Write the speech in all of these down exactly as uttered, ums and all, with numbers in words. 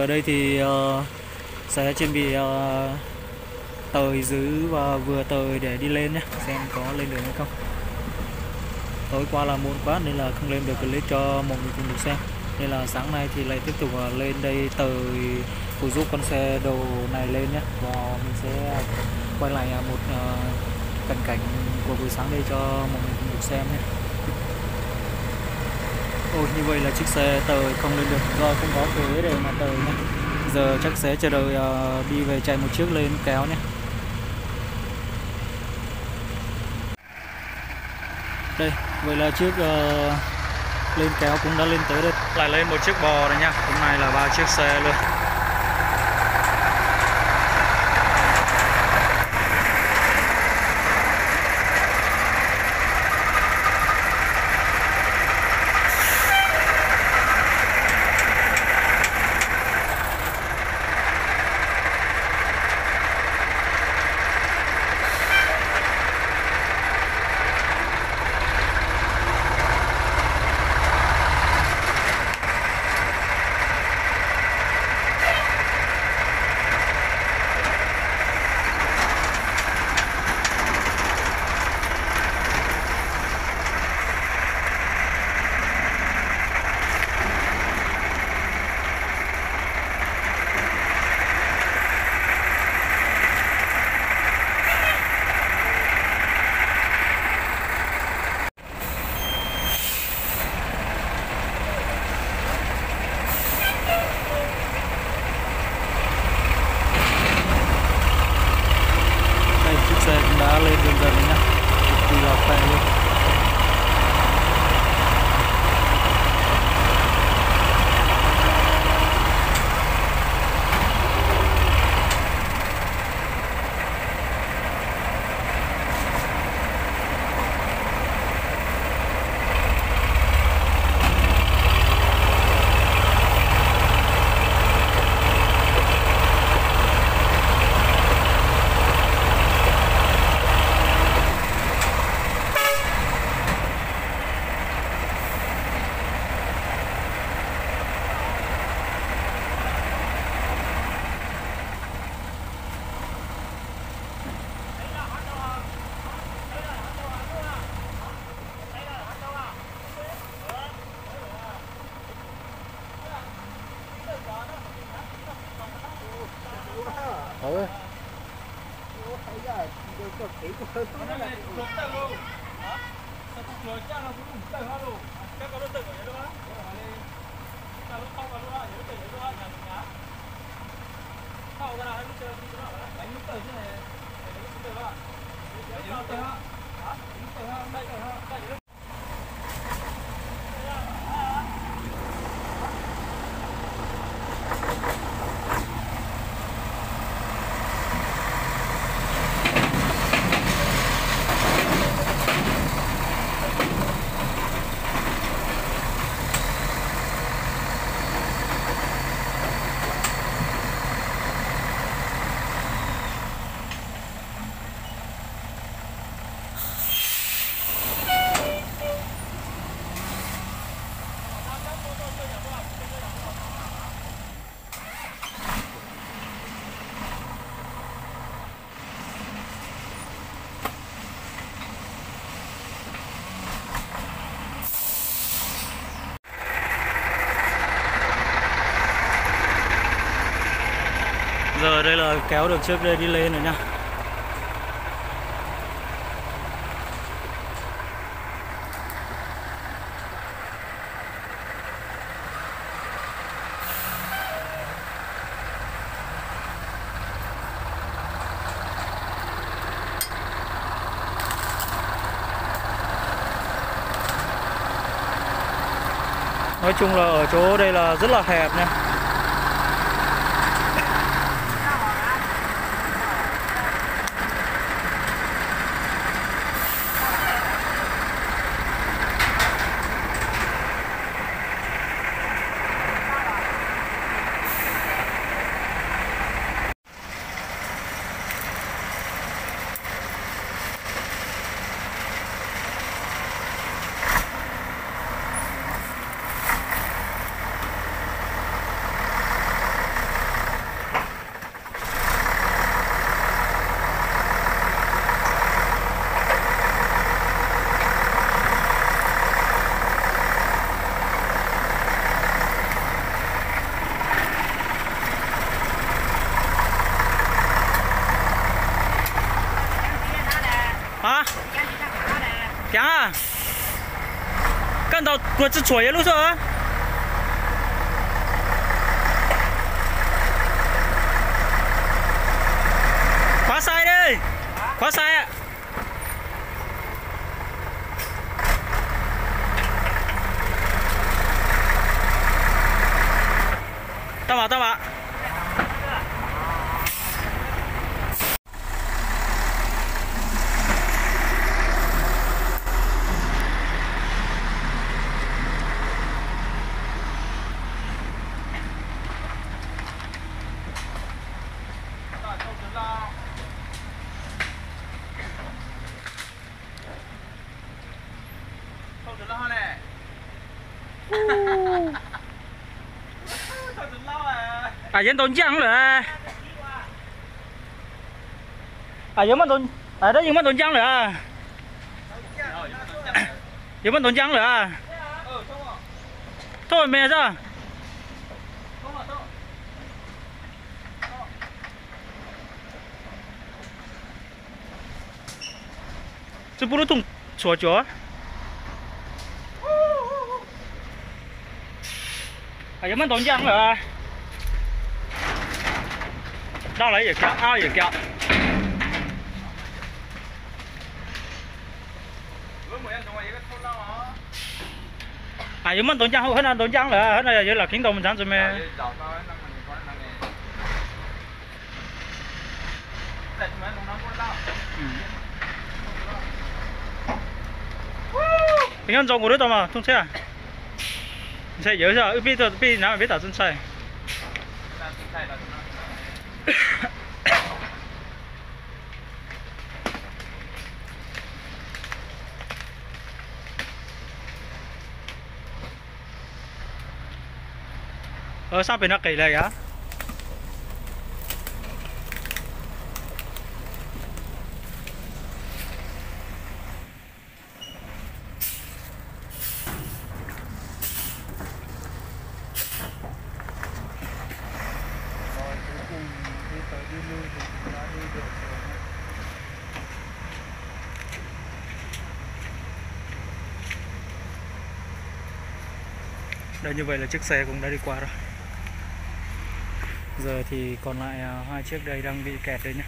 Giờ đây thì uh, sẽ chuẩn bị uh, tời giữ và vừa tời để đi lên nhé, xem có lên được hay không. Tối qua là muộn quá nên là không lên được clip cho mọi người cùng được xem, nên là sáng nay thì lại tiếp tục uh, lên đây tời phụ giúp con xe đồ này lên nhé, và mình sẽ quay lại uh, một uh, cận cảnh của buổi sáng đây cho mọi người cùng được xem nhé. Ôi, như vậy là chiếc xe tời không lên được do không có ghế để mà tời nhé. Giờ chắc sẽ chờ đợi uh, đi về chạy một chiếc lên kéo nhé. Đây, vậy là chiếc uh, lên kéo cũng đã lên tới đây. Lại lên một chiếc bò này nha. Hôm nay là ba chiếc xe luôn. Xe cũng đã lên dần dần nhá, cực kỳ là khỏe luôn. Ừ. Giờ đây là kéo được trước đây đi lên rồi nha. Nói chung là ở chỗ đây là rất là hẹp nha. 呀，干到我这左一路上啊。khóa sai đi, khóa sai ạ. Tao bảo, tao bảo. À dân tồn trắng rồi à dân mất tồn à đó dân mất tồn trắng rồi à dân mất tồn trắng rồi à thôi mẹ sao这不是动左脚à dân mất tồn trắng rồi à đau lấy giờ kéo ao giờ kéo à những món tồn trắng hết là tồn trắng rồi hết là vậy là khiến tàu mình sản rồi mẹ平安照顾得到嘛？通车啊？车有时候别到别哪别打正菜。Ờ sao bị nó kỳ này vậy? Đây như vậy là chiếc xe cũng đã đi qua rồi. Giờ thì còn lại hai chiếc đây đang bị kẹt đây nhá.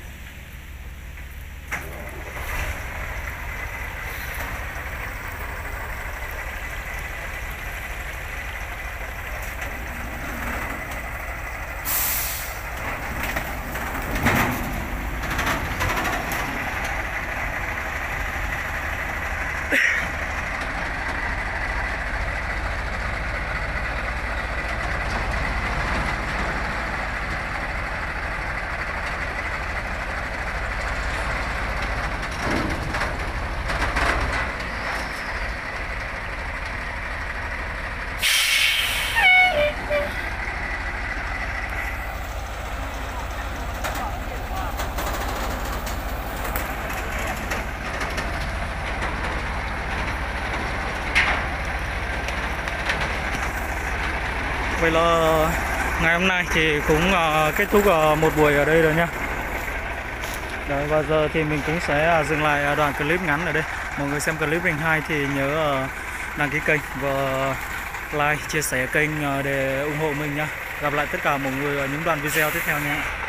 Vậy là ngày hôm nay thì cũng uh, kết thúc uh, một buổi ở đây rồi nha. Đấy, và giờ thì mình cũng sẽ uh, dừng lại đoạn clip ngắn ở đây. Mọi người xem clip mình hay thì nhớ uh, đăng ký kênh và like, chia sẻ kênh uh, để ủng hộ mình nha. Gặp lại tất cả mọi người ở những đoạn video tiếp theo nha.